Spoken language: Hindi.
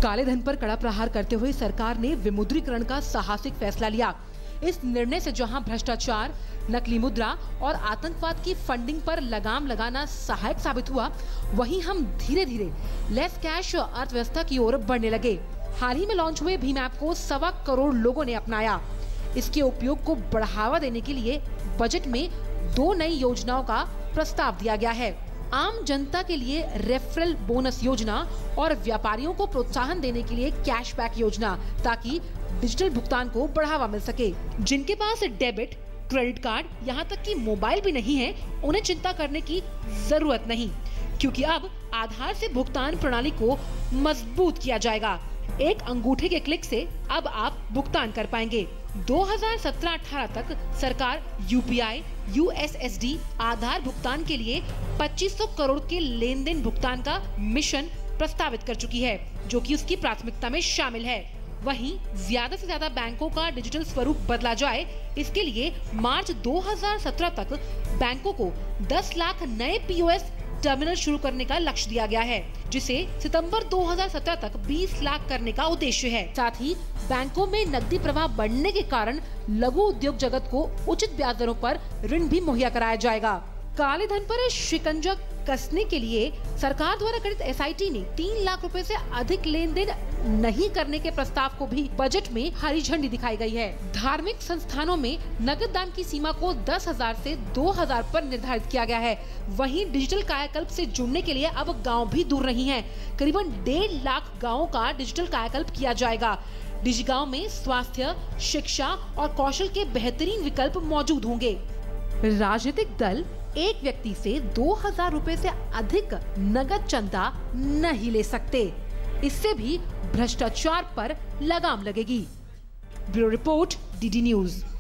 काले धन पर कड़ा प्रहार करते हुए सरकार ने विमुद्रीकरण का साहसिक फैसला लिया। इस निर्णय से जहां भ्रष्टाचार, नकली मुद्रा और आतंकवाद की फंडिंग पर लगाम लगाना सहायक साबित हुआ, वहीं हम धीरे धीरे लेस कैश अर्थव्यवस्था की ओर बढ़ने लगे। हाल ही में लॉन्च हुए भीम ऐप को 1.25 करोड़ लोगों ने अपनाया। इसके उपयोग को बढ़ावा देने के लिए बजट में 2 नई योजनाओं का प्रस्ताव दिया गया है। आम जनता के लिए रेफरल बोनस योजना और व्यापारियों को प्रोत्साहन देने के लिए कैशबैक योजना, ताकि डिजिटल भुगतान को बढ़ावा मिल सके। जिनके पास डेबिट, क्रेडिट कार्ड, यहाँ तक कि मोबाइल भी नहीं है, उन्हें चिंता करने की जरूरत नहीं, क्योंकि अब आधार से भुगतान प्रणाली को मजबूत किया जाएगा। एक अंगूठे के क्लिक से अब आप भुगतान कर पाएंगे। 2017-18 तक सरकार यूपीआई, यूएसएसडी आधार भुगतान के लिए 2500 करोड़ के लेन देन भुगतान का मिशन प्रस्तावित कर चुकी है, जो कि उसकी प्राथमिकता में शामिल है। वहीं ज्यादा से ज्यादा बैंकों का डिजिटल स्वरूप बदला जाए, इसके लिए मार्च 2017 तक बैंकों को 10 लाख नए पीओएस टर्मिनल शुरू करने का लक्ष्य दिया गया है, जिसे सितंबर 2017 तक 20 लाख करने का उद्देश्य है। साथ ही बैंकों में नकदी प्रवाह बढ़ने के कारण लघु उद्योग जगत को उचित ब्याज दरों पर ऋण भी मुहैया कराया जाएगा। काले धन पर शिकंजा कसने के लिए सरकार द्वारा गठित एसआईटी ने 3 लाख रुपए से अधिक लेन देन नहीं करने के प्रस्ताव को भी बजट में हरी झंडी दिखाई गई है। धार्मिक संस्थानों में नगद दान की सीमा को 10,000 से 2,000 पर निर्धारित किया गया है। वहीं डिजिटल कायाकल्प से जुड़ने के लिए अब गाँव भी दूर नहीं है। करीबन 1.5 लाख गाँवों का डिजिटल कायाकल्प किया जाएगा। डिजिगांव में स्वास्थ्य, शिक्षा और कौशल के बेहतरीन विकल्प मौजूद होंगे। राजनीतिक दल एक व्यक्ति से 2,000 रुपए से अधिक नगद चंदा नहीं ले सकते। इससे भी भ्रष्टाचार पर लगाम लगेगी। Bureau report, DD news.